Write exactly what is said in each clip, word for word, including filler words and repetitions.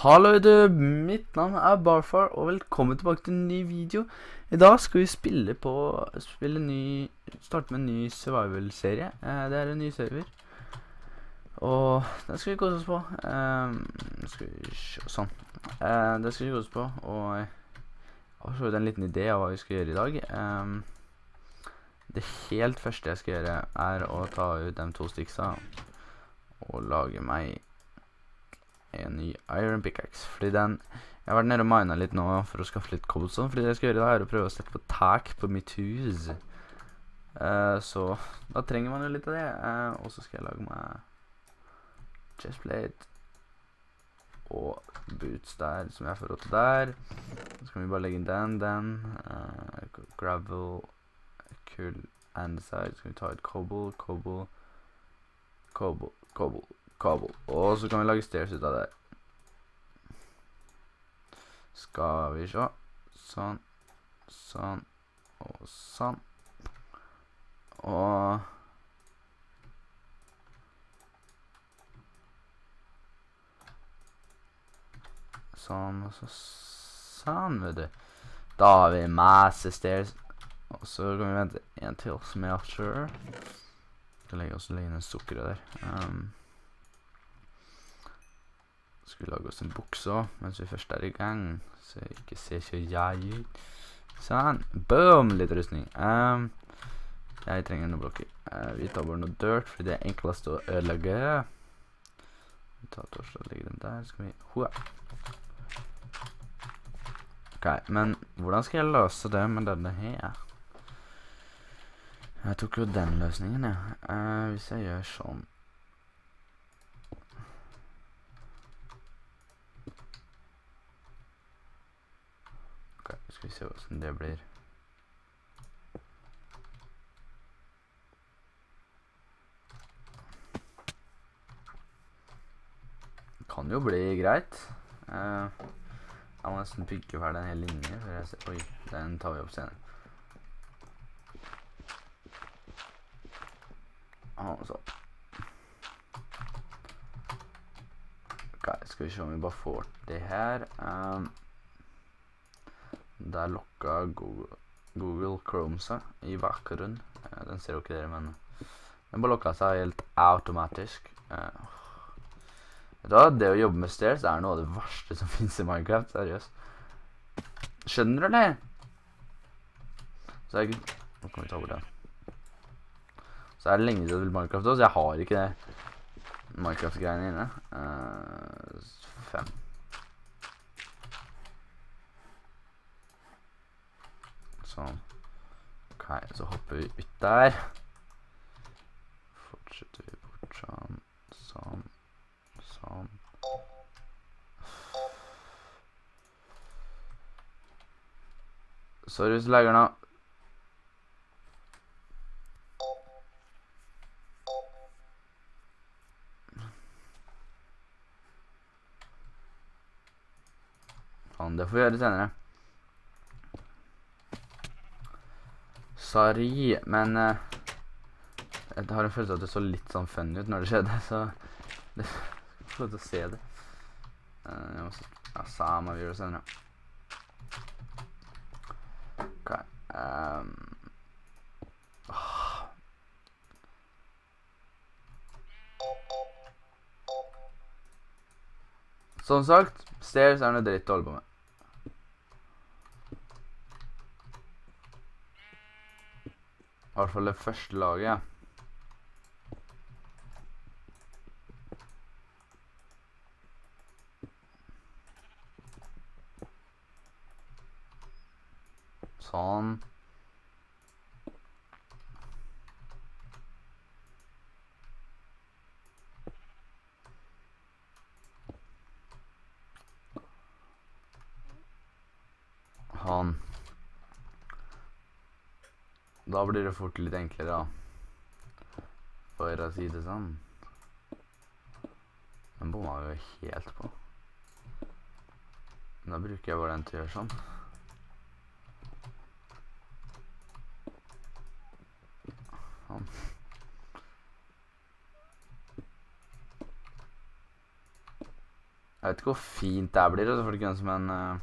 Hallo du, mitt navn er Barfar, og velkommen tilbake til en ny video. I dag skal vi spille på, spille ny, starte med en ny survival-serie. Eh, det er en ny server, og den skal vi kose oss på. Eh, skal vi se, sånn. Eh, det skal vi kose oss på, og jeg har så en liten idé av hva vi skal gjøre i dag. Eh, det helt første jeg skal gjøre er å ta ut de to sticksa og lage meg en ny iron pickaxe, fordi den jeg har vært nede og minet litt nå for å skaffe litt cobblestone, fordi det jeg skal gjøre da er å prøve å sette på tak på mitt hus. Uh, så da trenger man jo litt av det, uh, og så skal jeg lage meg chestplate og boots der som jeg får råd til der. Så kan vi bare legge inn den, den uh, gravel, kull, andesite. Så kan vi ta ut cobble, cobble, cobble, cobble kabel, og så kan vi lage stairs ut av det. Skal vi se, sånn, sånn, og sånn, og sånn, og så sånn, vet du. Da har vi masse stairs, og så kan vi vente en til smelter. Skal legge også legge inn en sukker der. Um, Skal vi lage oss en bukse også, mens vi først er i gang, så jeg ikke ser så jeg ut. Sånn, boom, litt rustning. Um, jeg trenger noen blokker. Uh, vi tar bare noe dirt, fordi det er enklest å ødelegge. Vi tar torsdag og legger den der, så skal vi, hoa. Ok, men hvordan skal jeg løse det med denne her? Jeg tok jo den løsningen, ja. Uh, hvis jeg gjør sånn. Skal vi se hvordan det blir. Det kan jo bli greit. Uh, jeg må nesten bygge ferdig en hel linje før jeg ser. Oi, den tar vi opp senere. Ah, så. Ok, skal vi se om vi bare får det her. Um, Der lukket Google, Google Chrome seg i bakgrunnen. Eh, den ser jo ikke dere, men den bare lukket seg helt automatisk. Eh, da, det å jobbe med stairs er noe av det verste som finnes i Minecraft, seriøst. Skjønner du det? Så er det ikke... Nå kan vi ta over den. Så er det lenge siden jeg vil Minecraft også, så jeg har ikke det Minecraft-greiene inne. Eh, fem. Sånn. Ok, så hopper vi ut der. Fortsetter vi bort sånn, sånn, sånn. Sorry hvis du legger nå. Sånn, det får vi gjøre senere. Sorry, men uh, jeg har en følelse at det så litt sånn funny ut når det skjedde, så det skal få lov til å se det. Uh, jeg må se, ja, samme vi gjør det senere. Ok. Um. Oh. Som sagt, stairs er noe dritt å holde på med. I hvert fall det første laget, ja. Sånn. Sånn. Da blir det fort litt enklere, da. For å si det sånn. Den bomma jo helt på. Da bruker jeg bare den til å gjøre sånn. Sånn. Jeg vet ikke hvor fint det blir, altså, folkens, men uh,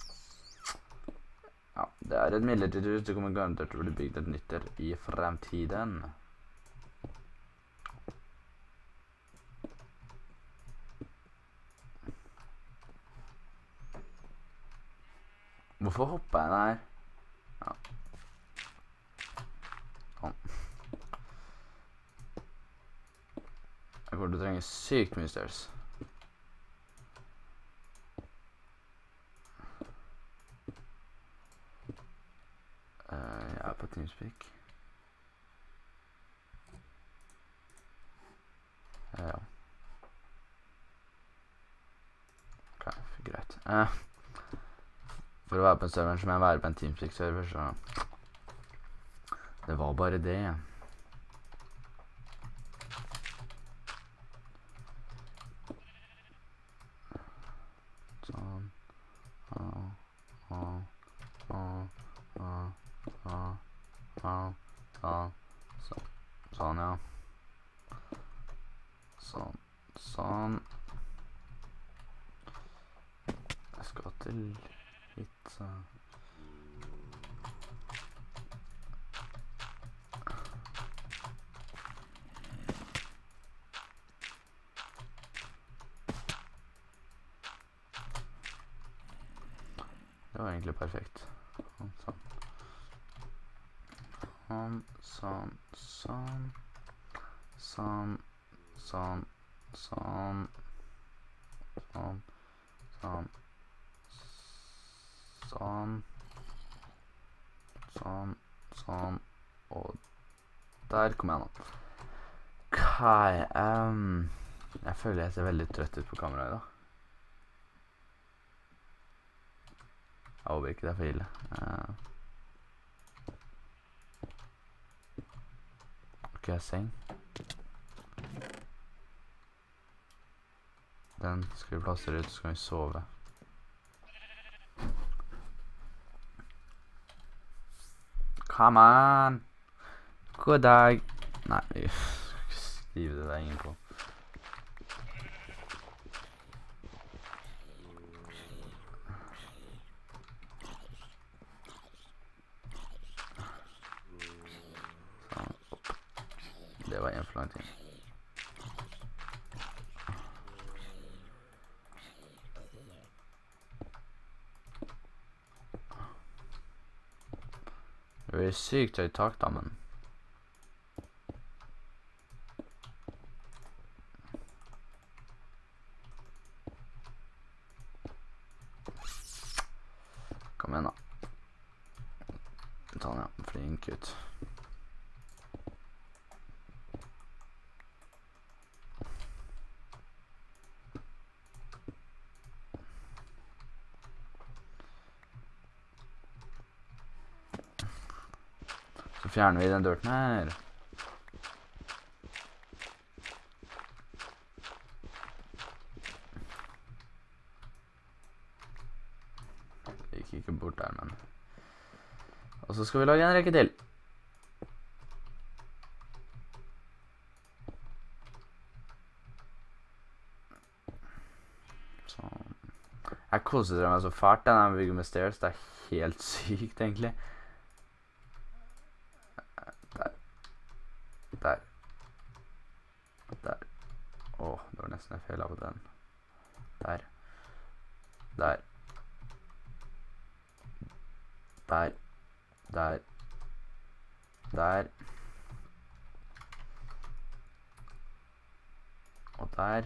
ja, det er et midlertidig hus. Det kommer garantert til å bli bygd et nytt der i fremtiden. Hvorfor hopper jeg der? Ja. Sånn. Jeg kommer til å trenge sykt mye stairs. Uh, jeg er på Teamspeak. Uh, ja. Ok, greit. Uh, for å være på en server så må jeg være på en Teamspeak-server, så det var bare det. Sånn. Ah, ah, ah, ah. Ah, ah, ah, så, sånn, ja. Sånn, sånn. Jeg skal til hit, så. Det var egentlig perfekt. Sånn, sånn. Sånn, sånn, sånn, sånn, sånn, sånn, sånn, sånn, sånn, sånn, sånn, og der kom jeg nå. Ok, um, jeg føler jeg ser veldig trøtt ut på kamera i dag. Jeg håper ikke det er for ille. Uh, Seng. Den skal vi plassere ut, så skal vi sove. Come on! God dag! Nei, vi skal ikke skrive det der ingen på. Det var en for lang tid. Det er sykt høyt tak da, men kom igjen da. Sånn, ja, flink ut. Så fjerner vi den dørten her. Det gikk ikke bort der, men... Og så skal vi lage en rekke til. Sånn. Jeg koser meg så fælt da når jeg bygger med stairs. Det er helt sykt, egentlig. Der. Der. Åh, det var nesten jeg feilet på den. Der. Der. Der. Der. Der. Og der.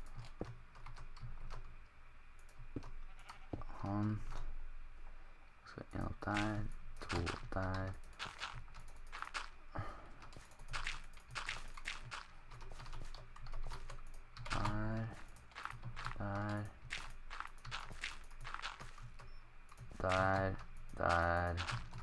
Han. Så en opp der. To der. Der. Der. Der.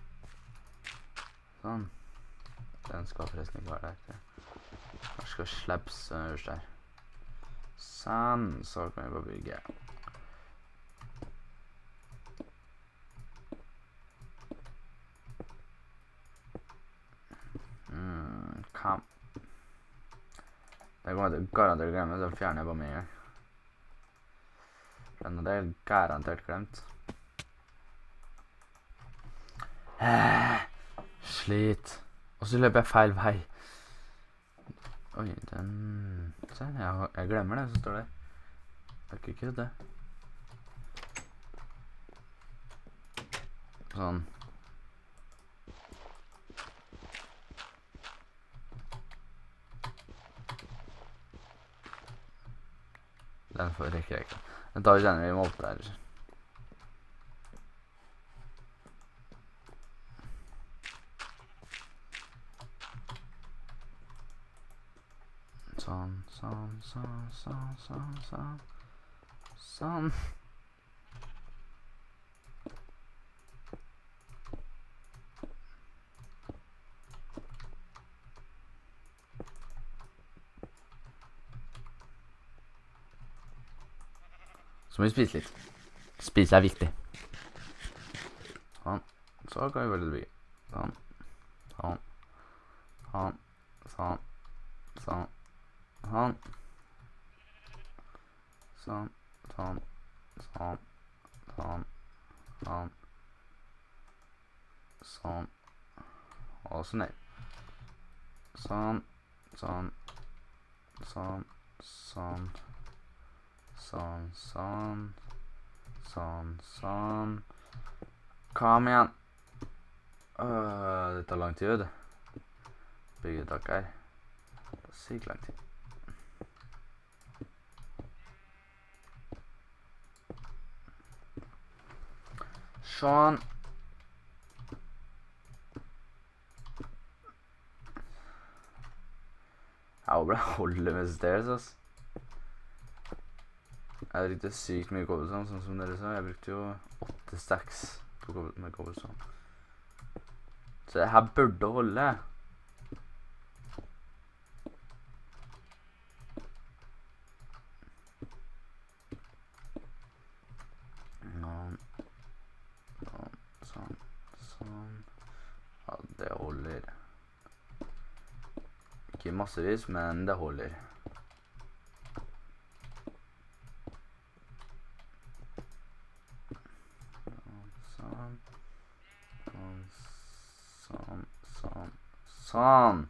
Sånn. Den skal forresten ikke være der. Jeg skal slapse øverst der. Sånn. Så kan vi bare bygge. Mm, kam. Det kommer til garantert å glemme, så fjerner jeg bare med en gang. og det er garantert glemt. Eh, slit. Og så løper jeg feil vei. Oi, den... Se, jeg, jeg glemmer det, så står det. Jeg er ikke kødde. Sånn. Den får rekker jeg ikke. Den tar vi senere, vi må opp der. Sånn, sånn, sånn, sånn, sånn, sånn. Sånn. Så må vi spise litt. Spise er viktig. Sånn. Så kan vi velge det bygge. Sånn. Sånn. Sånn. Sånn. Sånn. Sånn. Sånn. Sånn. Sånn. Sånn. Sånn. Sånn. Og så ned. Sånn. Sånn. Sånn. Sånn. Sånn, sånn, sånn, sånn. Kom igjen. Øh, det tar lang tid, vet du. Byggetak her. Det tar sykt lang tid. Sånn. Jeg må bare holde med stairs, ass. Jeg brukte sykt mye cobblestone, sånn som dere sa. Jeg brukte jo åtte stacks på kobbel med cobblestone. Så det her burde holde. Sånn, sånn, sånn, sånn. Ja, det holder. Ikke massevis, men det holder. Sånn, sånn, sånn.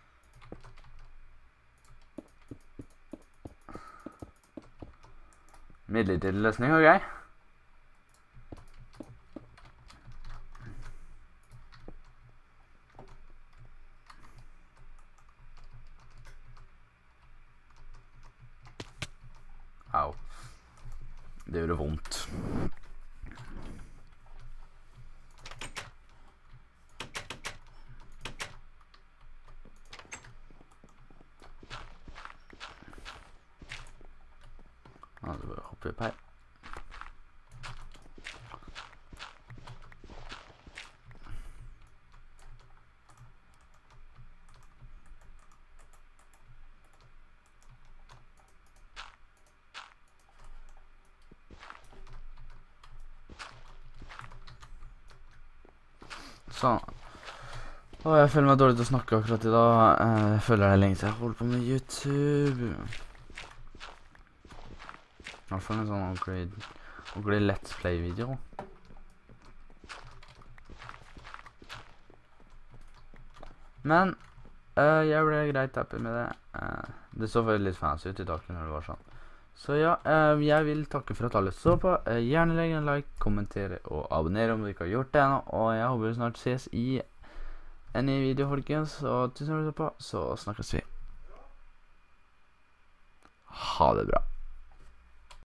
Midlertidig løsning, ok? Au. Det gjorde vondt. Ja, så bare hopper vi opp her. Sånn. Åh, jeg føler meg dårlig til å snakke akkurat i dag. Jeg føler det er lenge siden jeg holder på med YouTube. I hvert fall en sånn ordentlig, ordentlig let's play-video. Men uh, jeg ble greit happy med det. Uh, det så faktisk litt fancy ut i taket når det var sånn. Så ja, uh, jeg vil takke for at alle så på. Uh, gjerne legge en like, kommentere og abonnere om du ikke har gjort det ennå. Og jeg håper vi snart ses i en ny video, folkens. Og tusen takk for at du så på, så snakkes vi. Ha det bra.